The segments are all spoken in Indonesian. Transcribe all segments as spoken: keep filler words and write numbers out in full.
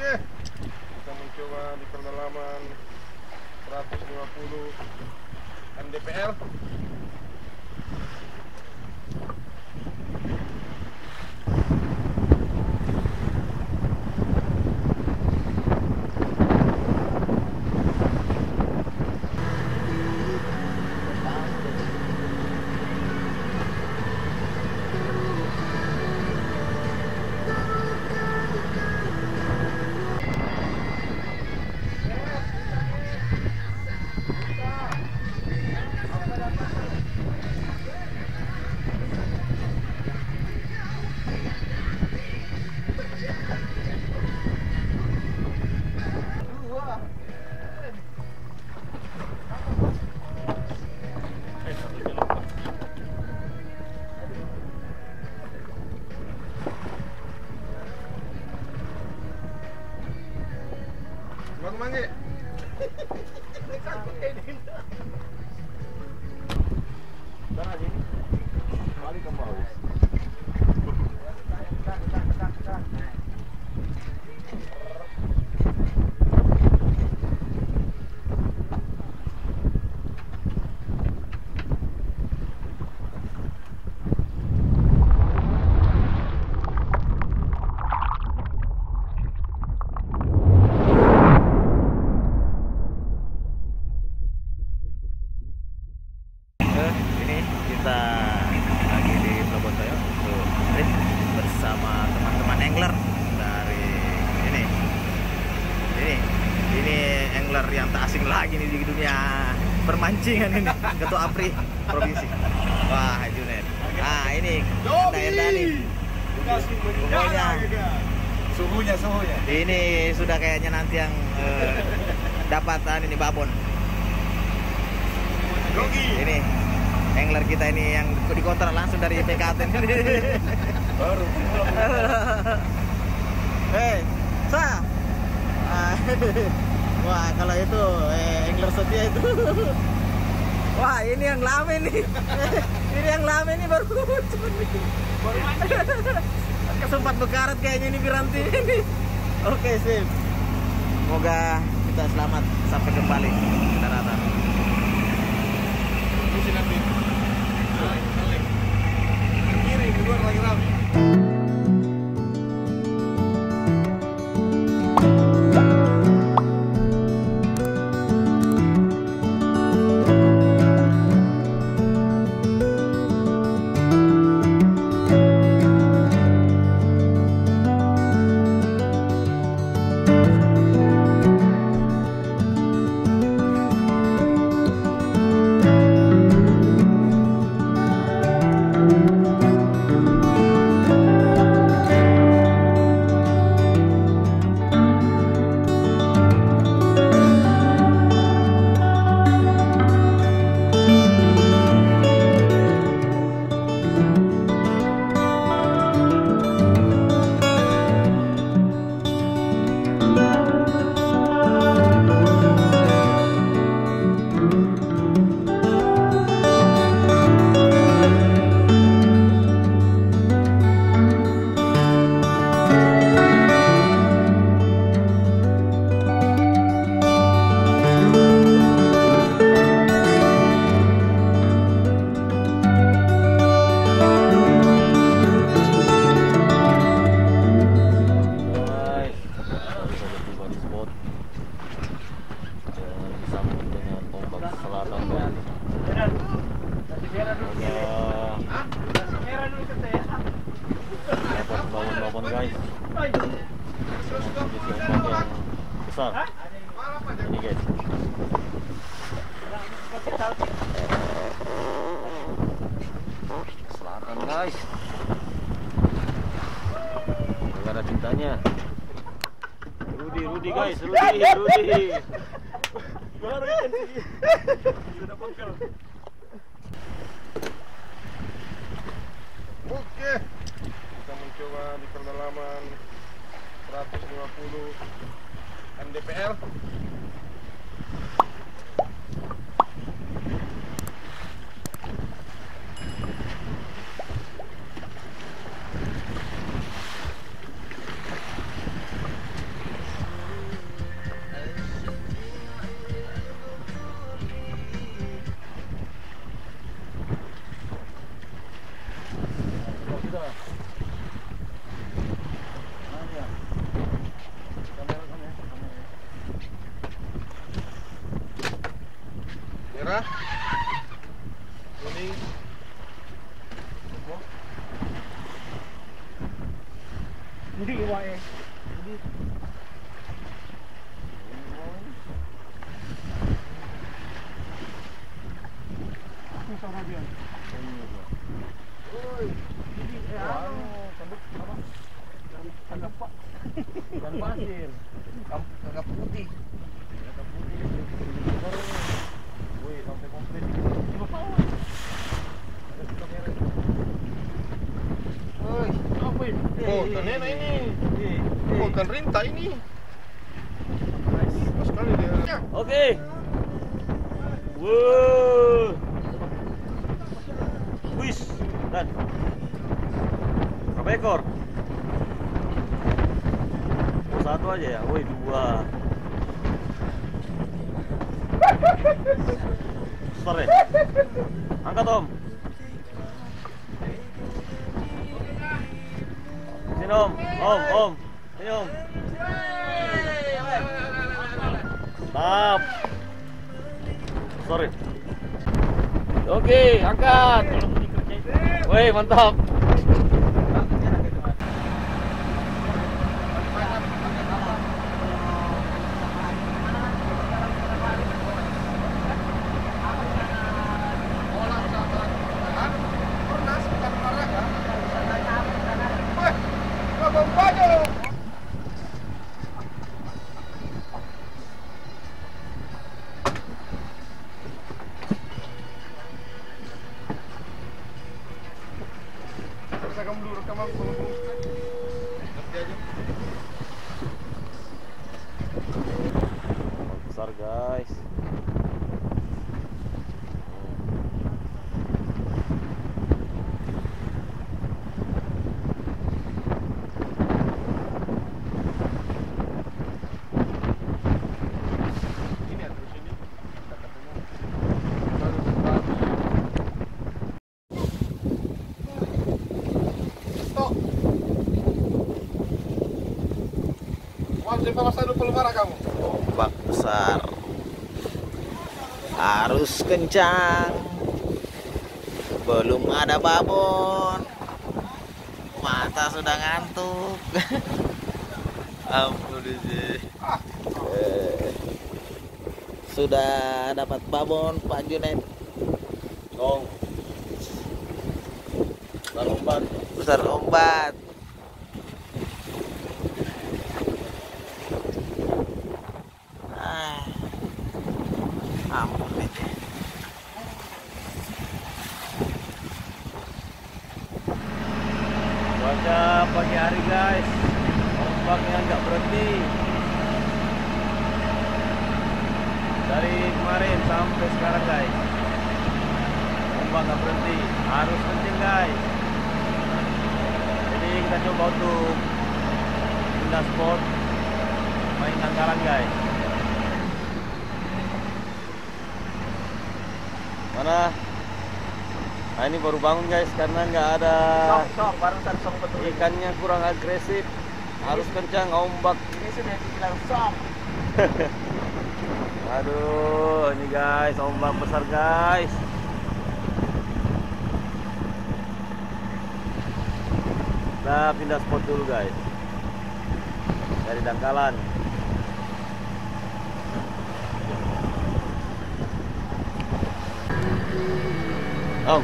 Oke, kita mencoba di kedalaman seratus lima puluh M D P L. Bang Mangge. Sangkut kayak gini. Dah aja ini. Balik ke bawah. Kita lagi di Pelabuhan Toyo untuk trip bersama teman-teman angler dari ini. Ini, ini angler yang tak asing lagi nih di dunia permancingan ini, Ketua APRI Provinsi. Wah, Junet. Nah, ini Anda nih. Pokoknya Suhunya, suhunya. ini sudah kayaknya nanti yang eh, dapatan ini babon. Ini angler kita ini yang dikontrak langsung dari P K T ini. Baru. Hei, Sa. Wah, kalau itu eh, angler setia itu. Wah, ini yang lama nih. Ini yang lama ini baru muncul nih. Baru sempat bekarat kayaknya ini Piranti ini. Oke, sip. Semoga kita selamat sampai kembali ke daratan. Nanti. Kiri, di luar lagi rame. Babon guys, besar ini guys. Selatan guys, negara cintanya. Rudi, Rudi guys, Rudi, Rudi. Baru sudah pengkel. Oke, kita mencoba di kedalaman seratus lima puluh M D P L. merah, kuning, Hindi iwae. Hindi. Ang sarap yan. Uy, hindi eh ano, tanduk apa? Tanduk pak. Ikan pasir. Kagak putih. Kagak putih. Wih, sampai komplit. Lima tahun. Ada stok merah. Woi, apa ini? Oh, ikan nena ini. Oh, ikan rinta ini. Pas sekali dia. Oke. Wow. Wis, dan berapa ekor? Satu aja ya. Woi, dua. Besar ya? Angkat om. Sini om, om, om. Sini om. Stop. Sorry. Oke, angkat. Woi, mantap. Rekam dulu, rekam aku. Nanti aja. Besar guys. Ini ya, terus ini kita ketemu. Stop. Wah, di bawah sana pelumara kamu. Ombak besar, arus kencang, belum ada babon, mata sudah ngantuk. Ampun sih. Eh, sudah dapat babon Pak Junaid. Dong. Besar ombak. Besar ombak. Ah, ampun deh. Cuaca pagi hari guys. Ombaknya nggak berhenti. Dari kemarin sampai sekarang guys. Ombak nggak berhenti. Harus kencing guys. Jadi kita coba untuk pindah spot main tangkalan guys. Mana? Nah ini baru bangun guys karena nggak ada Sok, sok, barusan sok betul. ikannya, kurang agresif, harus kencang ombak. Ini sudah dibilang sok. Aduh, ini guys ombak besar guys. Kita pindah spot dulu guys. Dari dangkalan. Om.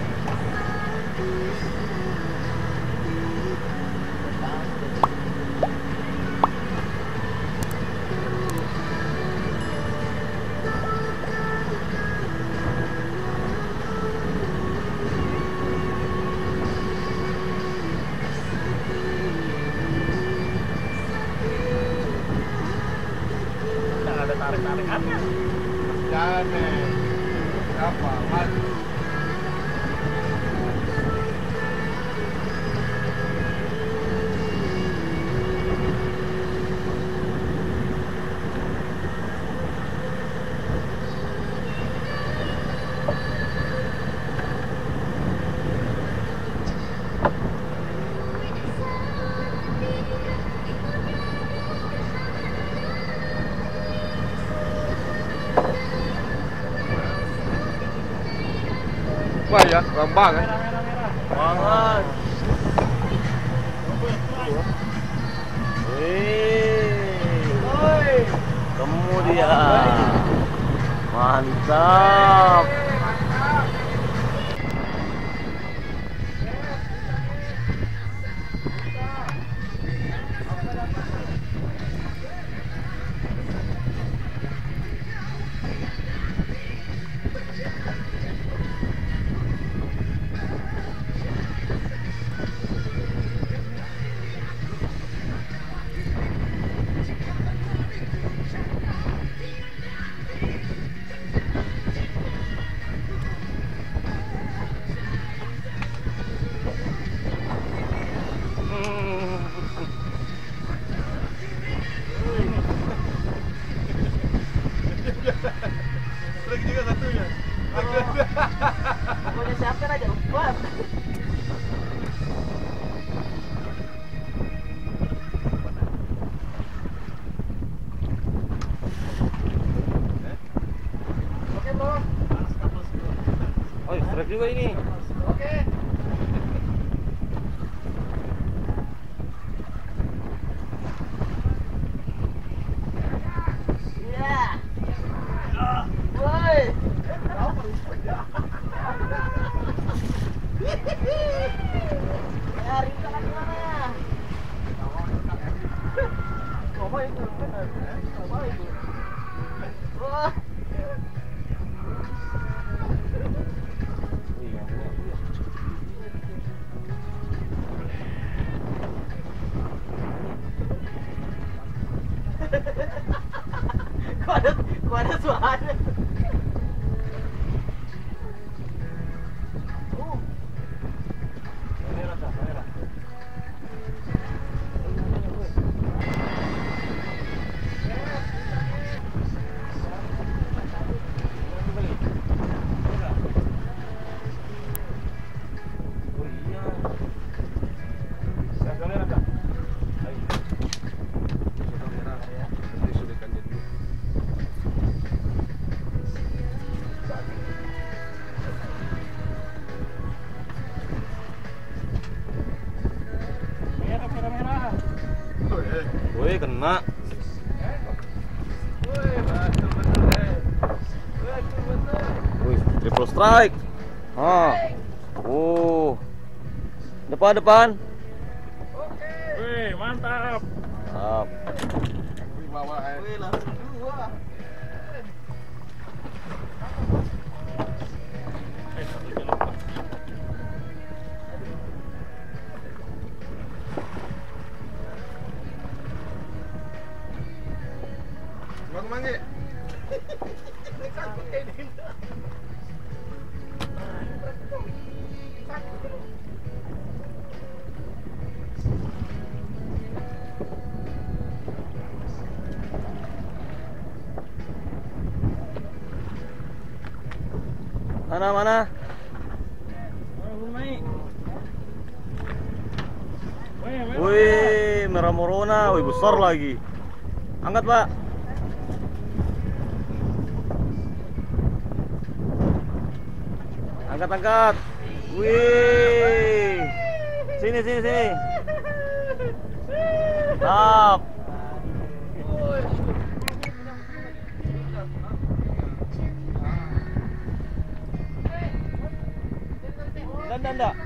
Nggak ada tarik-tarikannya. Jangan nih. Apa? Maju. lah ya, lambang kan. Banget. Wih. Temu dia. Mantap. Truk juga satunya. Pokoknya siapkan aja umpan. Oke bro. Oh, strike juga ini. Oke. Iya. Woi. Ya, Rita lagi mana? Coba itu, coba itu. Wah. Kok ada, kok ada suara? Uh. Merah, merah. Woi, kena. Wih, triple strike. Ah. Oh. Depan, depan. Wih, mantap. Mantap. Wih, bawa eh. Wih, langsung dua. Bang Mangge. Mana, mana? Wih, merah morona. Wih, besar lagi. Angkat, Pak. Angkat, angkat. Wih. Sini, sini, sini. Stop. Dan, dan, dan.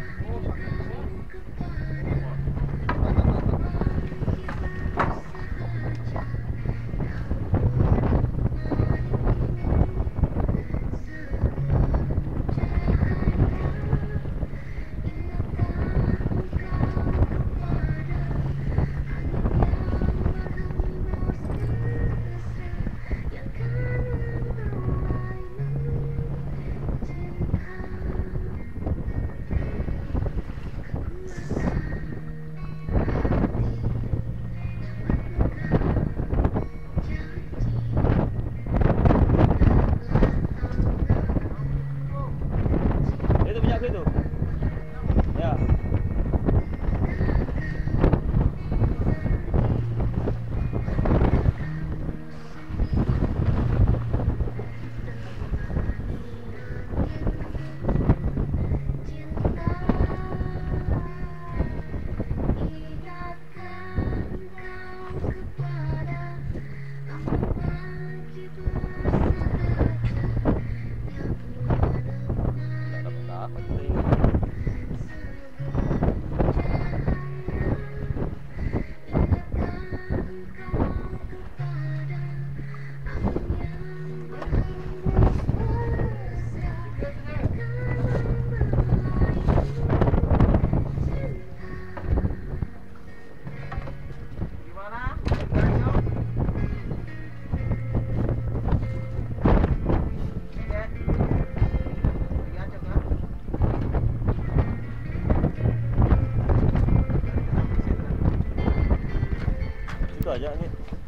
Itu aja nih.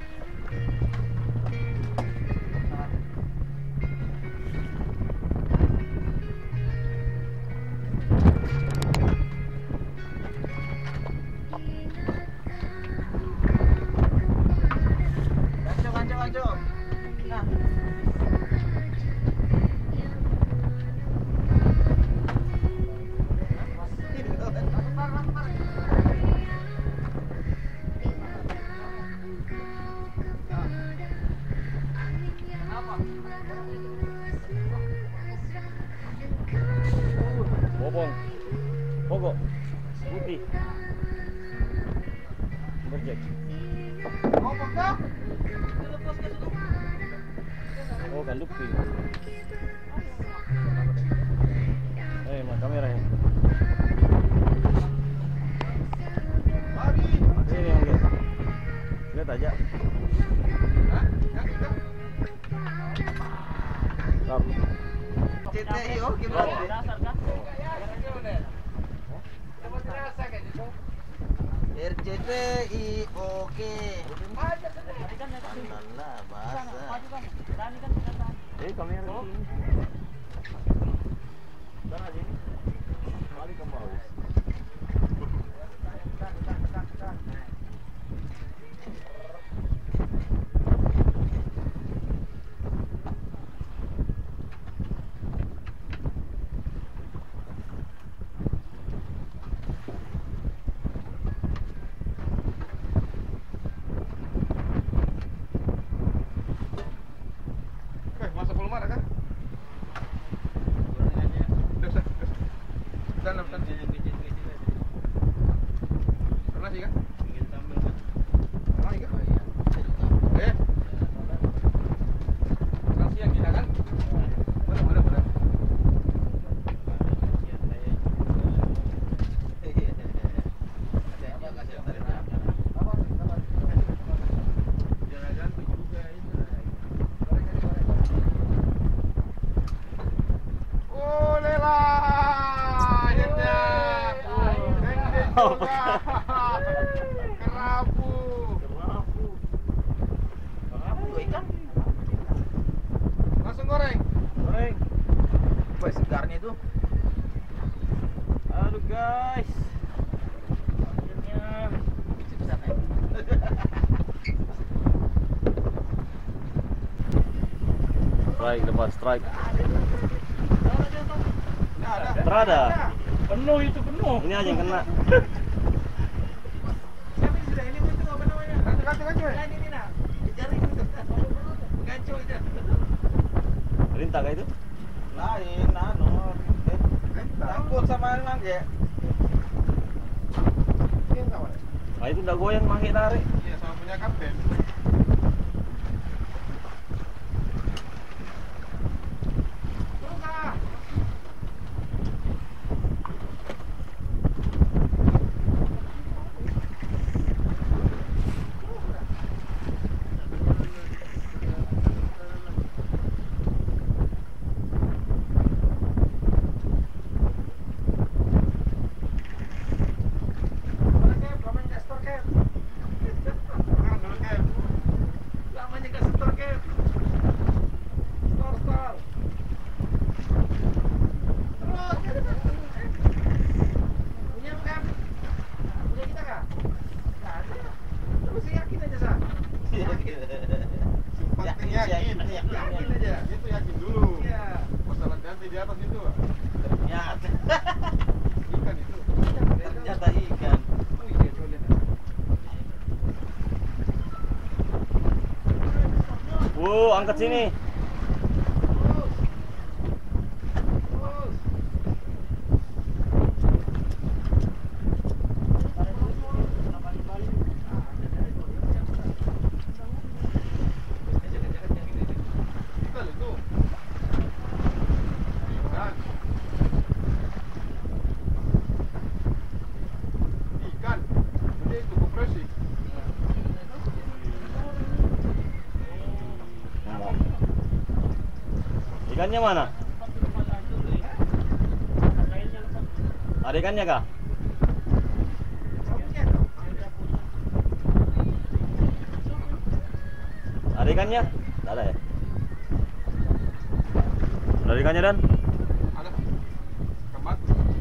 Lanjut, lanjut, lanjut. Nah. Bobong, pokok, putih, berjek. Oh, kanduk sih. Eh, mana kamera ya? Ini yang lihat. Lihat aja. Stop. C T I O gimana? R C T I oke. Lah bahasa. Eh, kamera ini. Sana aja. Balik ke bawah. Masuk belum ada kan? Udah, udah. Sana, sana. Pernah sih kan? Pernah sih kan? Eh? Sekarang siang kita kan? Mana, mana, mana? Oh, lela. Akhirnya. Gede juga. Kerapu. Kerapu. Kerapu ikan. Langsung goreng. Goreng. Wah, segarnya itu. Aduh guys. Akhirnya. Bisa-bisa kan? Strike lepas strike. Nah, ada. Terada. Penuh itu penuh. Ini aja yang kena. Gancu, gancu, gancu. Rintah kah itu? Lain, anu. Eh, Takut sama emang ya. Nah itu udah goyang mangke tarik. Iya, sama punya kapten. Yakin aja, itu yakin dulu. Masalah nanti di atas itu. Ternyata Ikan itu. ternyata ikan. Oh iya, coba lihat. Wow, angkat sini. Ikannya mana? Ada ikannya kah? ikannya? Nggak ada ya? Ada ikannya Dan? Ada. Kembat.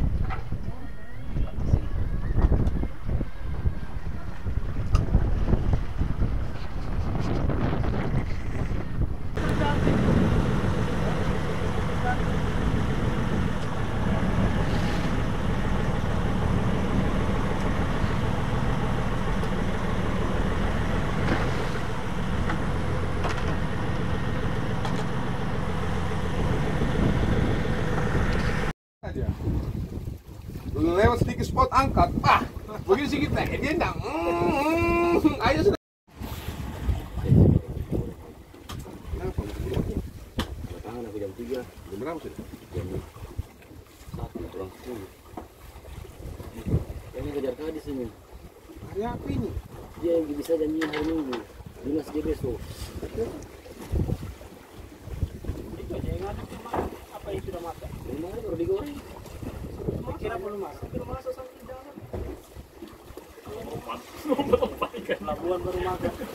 Aja. Lewat sedikit spot angkat, ah, begitu sedikit naik dia enggak. Mm, ayo sudah. Kenapa? Tangan aku jam tiga. Jam berapa sudah? Jam satu kurang sepuluh. Ini kejar kadis ini. Hari apa ini? Dia yang bisa janjiin hari Minggu. Dinas dia besok. Itu aja yang ada cuma apa yang sudah masak. Memang baru digoreng. Kira belum masak, belum masak sampai di dalam. Pelabuhan baru makan.